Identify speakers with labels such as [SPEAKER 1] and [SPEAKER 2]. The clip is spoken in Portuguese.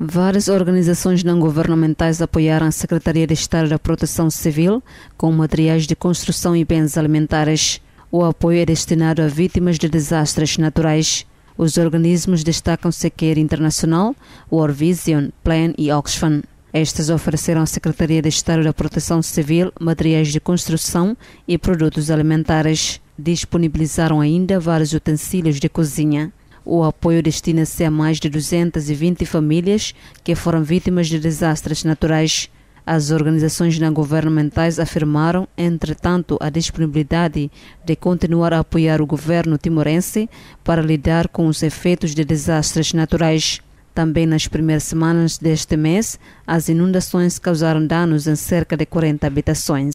[SPEAKER 1] Várias organizações não governamentais apoiaram a Secretaria de Estado da Proteção Civil com materiais de construção e bens alimentares. O apoio é destinado a vítimas de desastres naturais. Os organismos destacam Sequer Internacional, World Vision, Plan e Oxfam. Estas ofereceram à Secretaria de Estado da Proteção Civil materiais de construção e produtos alimentares. Disponibilizaram ainda vários utensílios de cozinha. O apoio destina-se a mais de 220 famílias que foram vítimas de desastres naturais. As organizações não governamentais afirmaram, entretanto, a disponibilidade de continuar a apoiar o governo timorense para lidar com os efeitos de desastres naturais. Também nas primeiras semanas deste mês, as inundações causaram danos em cerca de 40 habitações.